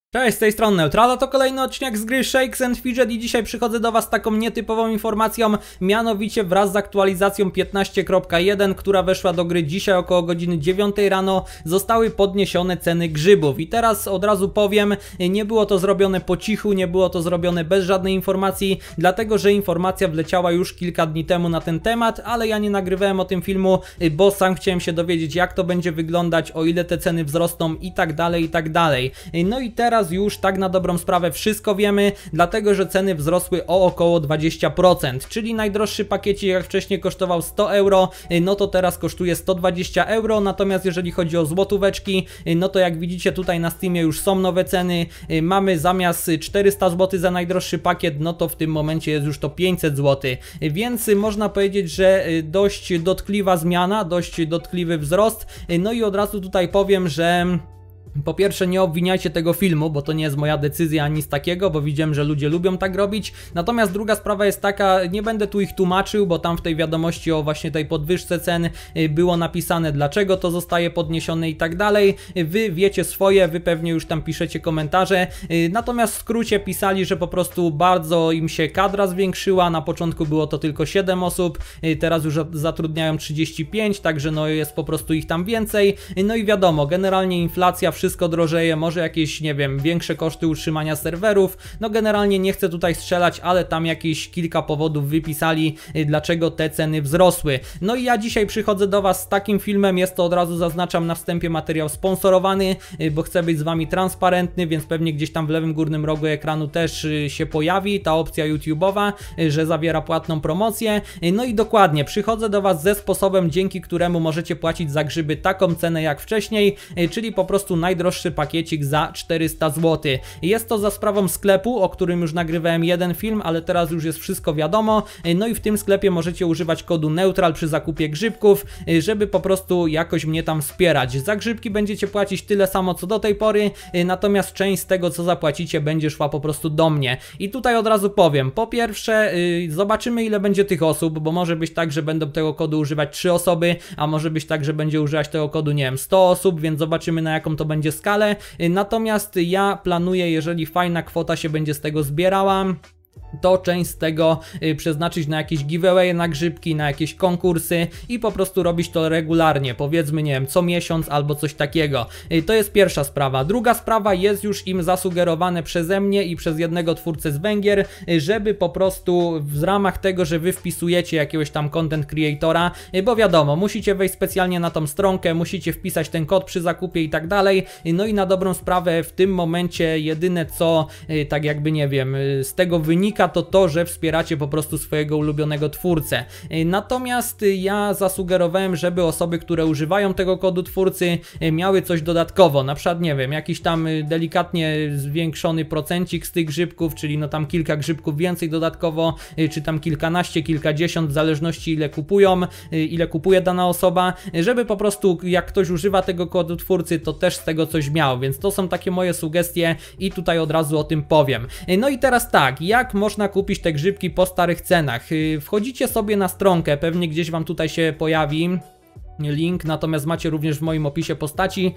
Cześć, z tej strony Neutrala, to kolejny odcinek z gry Shakes & Fidget i dzisiaj przychodzę do was z taką nietypową informacją, mianowicie wraz z aktualizacją 15.1, która weszła do gry dzisiaj około godziny 9 rano, zostały podniesione ceny grzybów. I teraz od razu powiem, nie było to zrobione po cichu, nie było to zrobione bez żadnej informacji, dlatego że informacja wleciała już kilka dni temu na ten temat, ale ja nie nagrywałem o tym filmu, bo sam chciałem się dowiedzieć, jak to będzie wyglądać, o ile te ceny wzrosną i tak dalej, i tak dalej. No i teraz już tak na dobrą sprawę wszystko wiemy, dlatego że ceny wzrosły o około 20%, czyli najdroższy pakiecik jak wcześniej kosztował 100 euro, no to teraz kosztuje 120 euro, natomiast jeżeli chodzi o złotóweczki, no to jak widzicie tutaj na Steamie już są nowe ceny, mamy zamiast 400 zł za najdroższy pakiet, no to w tym momencie jest już to 500 zł, więc można powiedzieć, że dość dotkliwa zmiana, dość dotkliwy wzrost, no i od razu tutaj powiem, że po pierwsze nie obwiniajcie tego filmu, bo to nie jest moja decyzja ani nic takiego, bo widziałem, że ludzie lubią tak robić. Natomiast druga sprawa jest taka, nie będę tu ich tłumaczył, bo tam w tej wiadomości o właśnie tej podwyżce cen było napisane, dlaczego to zostaje podniesione i tak dalej. Wy wiecie swoje, wy pewnie już tam piszecie komentarze. Natomiast w skrócie pisali, że po prostu bardzo im się kadra zwiększyła. Na początku było to tylko 7 osób, teraz już zatrudniają 35, także no jest po prostu ich tam więcej. No i wiadomo, generalnie inflacja, wszystko drożeje, może jakieś, nie wiem, większe koszty utrzymania serwerów, no generalnie nie chcę tutaj strzelać, ale tam jakieś kilka powodów wypisali, dlaczego te ceny wzrosły. No i ja dzisiaj przychodzę do was z takim filmem, jest to, od razu zaznaczam na wstępie, materiał sponsorowany, bo chcę być z wami transparentny, więc pewnie gdzieś tam w lewym górnym rogu ekranu też się pojawi ta opcja YouTube'owa, że zawiera płatną promocję. No i dokładnie, przychodzę do was ze sposobem, dzięki któremu możecie płacić za grzyby taką cenę jak wcześniej, czyli po prostu najdroższy pakiecik za 400 zł. Jest to za sprawą sklepu, o którym już nagrywałem jeden film, ale teraz już jest wszystko wiadomo. No i w tym sklepie możecie używać kodu NEUTRAL przy zakupie grzybków, żeby po prostu jakoś mnie tam wspierać. Za grzybki będziecie płacić tyle samo co do tej pory, natomiast część z tego co zapłacicie będzie szła po prostu do mnie. I tutaj od razu powiem, po pierwsze zobaczymy ile będzie tych osób, bo może być tak, że będą tego kodu używać 3 osoby, a może być tak, że będzie używać tego kodu, nie wiem, 100 osób, więc zobaczymy na jaką to będzie skalę. Natomiast ja planuję, jeżeli fajna kwota się będzie z tego zbierała, to część z tego przeznaczyć na jakieś giveaway, na grzybki, na jakieś konkursy i po prostu robić to regularnie, powiedzmy, nie wiem, co miesiąc albo coś takiego. To jest pierwsza sprawa. Druga sprawa, jest już im zasugerowane przeze mnie i przez jednego twórcę z Węgier, żeby po prostu w ramach tego, że wy wpisujecie jakiegoś tam content creatora, bo wiadomo, musicie wejść specjalnie na tą stronkę, musicie wpisać ten kod przy zakupie i tak dalej, no i na dobrą sprawę w tym momencie jedyne co, tak jakby, nie wiem, z tego wynika, to, że wspieracie po prostu swojego ulubionego twórcę. Natomiast ja zasugerowałem, żeby osoby, które używają tego kodu twórcy, miały coś dodatkowo, na przykład, nie wiem, jakiś tam delikatnie zwiększony procencik z tych grzybków, czyli no tam kilka grzybków więcej dodatkowo, czy tam kilkanaście, kilkadziesiąt, w zależności ile kupują, ile kupuje dana osoba, żeby po prostu jak ktoś używa tego kodu twórcy, to też z tego coś miał, więc to są takie moje sugestie i tutaj od razu o tym powiem. No i teraz tak, jak można kupić te grzybki po starych cenach? Wchodzicie sobie na stronkę, pewnie gdzieś wam tutaj się pojawi link, natomiast macie również w moim opisie postaci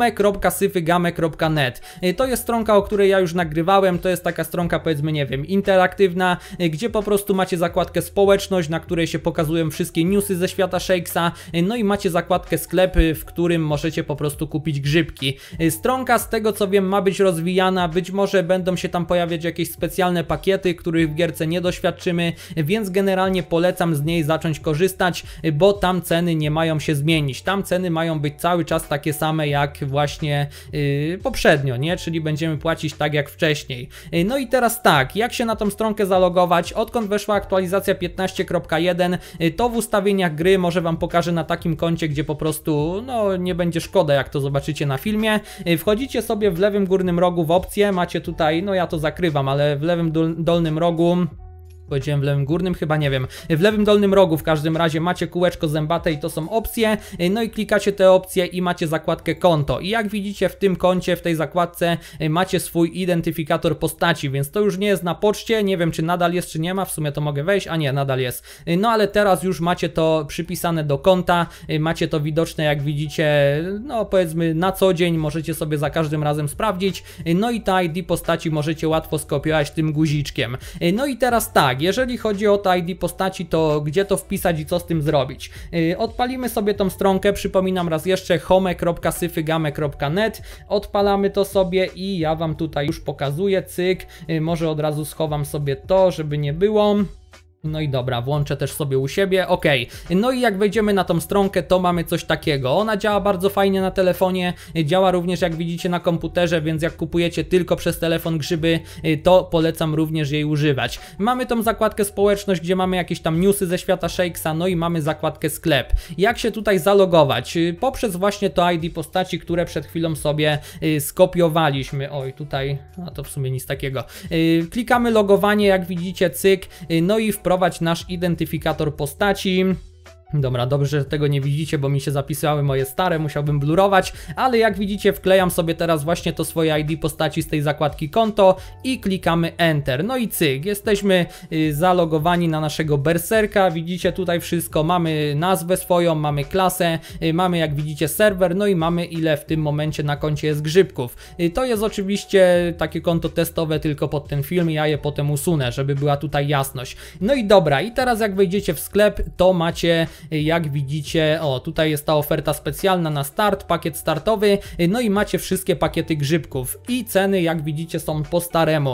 home.syfygame.net. To jest stronka, o której ja już nagrywałem, to jest taka stronka, powiedzmy, nie wiem, interaktywna, gdzie po prostu macie zakładkę społeczność, na której się pokazują wszystkie newsy ze świata Shakesa, no i macie zakładkę sklepy, w którym możecie po prostu kupić grzybki. Stronka, z tego co wiem, ma być rozwijana, być może będą się tam pojawiać jakieś specjalne pakiety, których w gierce nie doświadczymy, więc generalnie polecam z niej zacząć korzystać, bo tam ceny nie mają się zmienić. Tam ceny mają być cały czas takie same jak właśnie poprzednio, nie? Czyli będziemy płacić tak jak wcześniej. No i teraz tak, jak się na tą stronkę zalogować? Odkąd weszła aktualizacja 15.1, to w ustawieniach gry może wam pokażę na takim koncie, gdzie po prostu no nie będzie szkoda, jak to zobaczycie na filmie. Wchodzicie sobie w lewym górnym rogu w opcje, macie tutaj, no ja to zakrywam, ale w lewym dolnym rogu Powiedziałem w lewym górnym, chyba nie wiem. W lewym dolnym rogu w każdym razie macie kółeczko zębate i to są opcje. No i klikacie te opcje i macie zakładkę konto. I jak widzicie w tym koncie, w tej zakładce macie swój identyfikator postaci, więc to już nie jest na poczcie. Nie wiem czy nadal jest, czy nie ma. W sumie to mogę wejść, a nie, nadal jest. No ale teraz już macie to przypisane do konta. Macie to widoczne jak widzicie, no powiedzmy na co dzień. Możecie sobie za każdym razem sprawdzić. No i ta ID postaci możecie łatwo skopiować tym guziczkiem. No i teraz tak. Jeżeli chodzi o to ID postaci, to gdzie to wpisać i co z tym zrobić? Odpalimy sobie tą stronkę, przypominam raz jeszcze home.syfygame.net, odpalamy to sobie i ja wam tutaj już pokazuję, cyk, może od razu schowam sobie to, żeby nie było. No i dobra, włączę też sobie u siebie, ok. No i jak wejdziemy na tą stronkę, to mamy coś takiego. Ona działa bardzo fajnie na telefonie, działa również jak widzicie na komputerze, więc jak kupujecie tylko przez telefon grzyby, to polecam również jej używać. Mamy tą zakładkę społeczność, gdzie mamy jakieś tam newsy ze świata Shakesa, no i mamy zakładkę sklep. Jak się tutaj zalogować? Poprzez właśnie to ID postaci, które przed chwilą sobie skopiowaliśmy. Oj, tutaj, a to w sumie nic takiego. Klikamy logowanie, jak widzicie, cyk, no i wprowadź nasz identyfikator postaci. Dobra, dobrze, że tego nie widzicie, bo mi się zapisały moje stare, musiałbym blurować, ale jak widzicie wklejam sobie teraz właśnie to swoje ID postaci z tej zakładki konto i klikamy Enter. No i cyk, jesteśmy zalogowani na naszego berserka, widzicie tutaj wszystko, mamy nazwę swoją, mamy klasę, mamy jak widzicie serwer, no i mamy ile w tym momencie na koncie jest grzybków. To jest oczywiście takie konto testowe tylko pod ten film, ja je potem usunę, żeby była tutaj jasność. No i dobra, i teraz jak wejdziecie w sklep, to macie jak widzicie, o tutaj jest ta oferta specjalna na start, pakiet startowy, no i macie wszystkie pakiety grzybków i ceny jak widzicie są po staremu.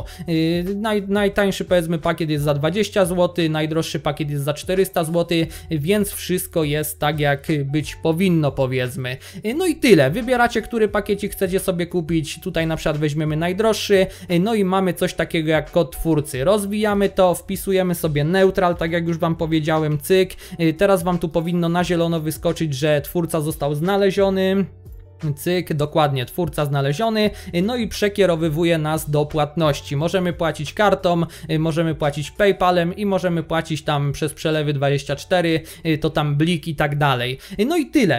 Najtańszy powiedzmy pakiet jest za 20 zł, najdroższy pakiet jest za 400 zł, więc wszystko jest tak jak być powinno powiedzmy. No i tyle, wybieracie który pakiecik chcecie sobie kupić, tutaj na przykład weźmiemy najdroższy, no i mamy coś takiego jak kod twórcy, rozwijamy to, wpisujemy sobie neutral, tak jak już wam powiedziałem, cyk, teraz wam tu powinno na zielono wyskoczyć, że twórca został znaleziony. Cyk, dokładnie, twórca znaleziony, no i przekierowywuje nas do płatności. Możemy płacić kartą, możemy płacić PayPalem i możemy płacić tam przez przelewy 24, to tam blik i tak dalej. No i tyle,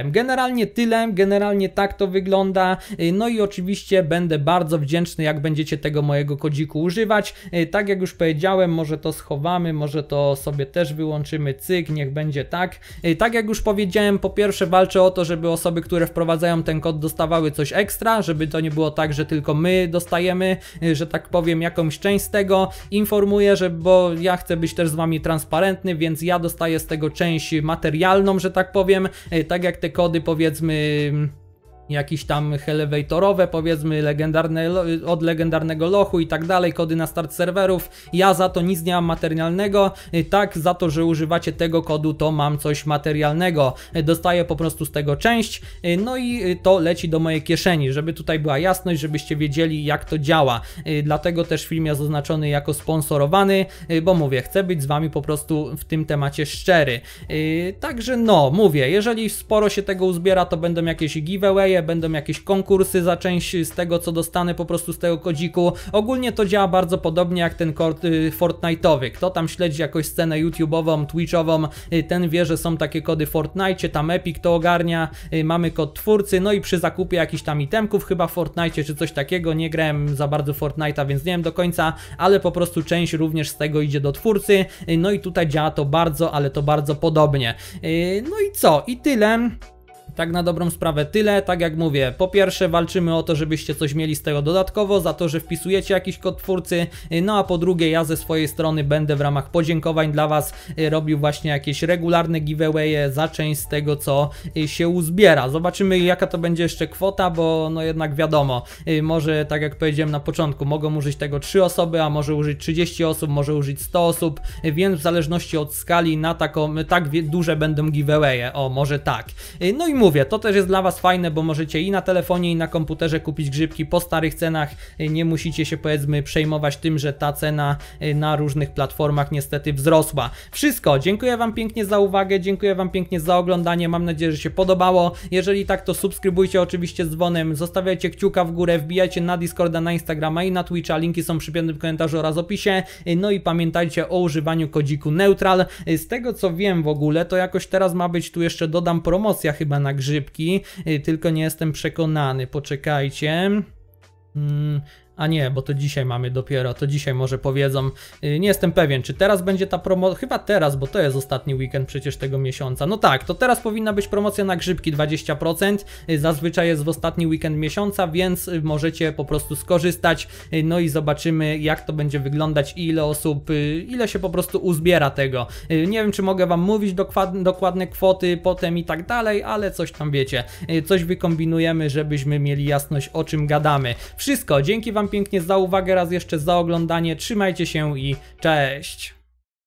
generalnie tak to wygląda, no i oczywiście będę bardzo wdzięczny jak będziecie tego mojego kodziku używać. Tak jak już powiedziałem, może to schowamy, może to sobie też wyłączymy, cyk, niech będzie tak. Tak jak już powiedziałem, po pierwsze walczę o to, żeby osoby, które wprowadzają ten kod dostawały coś ekstra, żeby to nie było tak, że tylko my dostajemy, że tak powiem, jakąś część z tego. Informuję, że bo ja chcę być też z wami transparentny, więc ja dostaję z tego część materialną, że tak powiem, tak jak te kody powiedzmy jakieś tam elevatorowe, powiedzmy legendarne, od legendarnego lochu i tak dalej, kody na start serwerów. Ja za to nic nie mam materialnego, tak za to, że używacie tego kodu, to mam coś materialnego. Dostaję po prostu z tego część, no i to leci do mojej kieszeni, żeby tutaj była jasność, żebyście wiedzieli jak to działa. Dlatego też film jest oznaczony jako sponsorowany, bo mówię, chcę być z wami po prostu w tym temacie szczery. Także no, mówię, jeżeli sporo się tego uzbiera, to będą jakieś giveaway, będą jakieś konkursy za część z tego, co dostanę po prostu z tego kodziku. Ogólnie to działa bardzo podobnie jak ten kod Fortnite'owy. Kto tam śledzi jakąś scenę YouTube'ową, Twitch'ową, ten wie, że są takie kody w Fortnite, tam Epic to ogarnia, mamy kod twórcy, no i przy zakupie jakichś tam itemków, chyba w Fortnite czy coś takiego, nie grałem za bardzo Fortnite'a, więc nie wiem do końca, ale po prostu część również z tego idzie do twórcy, no i tutaj działa to bardzo, ale to bardzo podobnie. No i co? I tyle. Tak na dobrą sprawę tyle, tak jak mówię, po pierwsze walczymy o to, żebyście coś mieli z tego dodatkowo, za to, że wpisujecie jakiś kod twórcy, no a po drugie ja ze swojej strony będę w ramach podziękowań dla was robił właśnie jakieś regularne giveawaye za część z tego, co się uzbiera. Zobaczymy jaka to będzie jeszcze kwota, bo no jednak wiadomo, może tak jak powiedziałem na początku, mogą użyć tego 3 osoby, a może użyć 30 osób, może użyć 100 osób, więc w zależności od skali na taką, tak duże będą giveawaye, o może tak. No i mówię, mówię, to też jest dla was fajne, bo możecie i na telefonie, i na komputerze kupić grzybki po starych cenach, nie musicie się powiedzmy przejmować tym, że ta cena na różnych platformach niestety wzrosła. Wszystko, dziękuję wam pięknie za uwagę, dziękuję wam pięknie za oglądanie, mam nadzieję, że się podobało. Jeżeli tak, to subskrybujcie oczywiście z dzwonem, zostawiajcie kciuka w górę, wbijajcie na Discorda, na Instagrama i na Twitcha, linki są przy piętnym komentarzu oraz opisie. No i pamiętajcie o używaniu kodziku Neutral. Z tego co wiem w ogóle, to jakoś teraz ma być, tu jeszcze dodam, promocja chyba na grzybki, tylko nie jestem przekonany, poczekajcie. A nie, bo to dzisiaj mamy dopiero, to dzisiaj może powiedzą, nie jestem pewien, czy teraz będzie ta promocja, chyba teraz, bo to jest ostatni weekend przecież tego miesiąca. No tak, to teraz powinna być promocja na grzybki 20%, zazwyczaj jest w ostatni weekend miesiąca, więc możecie po prostu skorzystać, no i zobaczymy jak to będzie wyglądać i ile osób, ile się po prostu uzbiera tego. Nie wiem, czy mogę wam mówić dokładne kwoty potem i tak dalej, ale coś tam wiecie, coś wykombinujemy, żebyśmy mieli jasność o czym gadamy. Wszystko, dzięki wam pięknie za uwagę, raz jeszcze za oglądanie, trzymajcie się i cześć!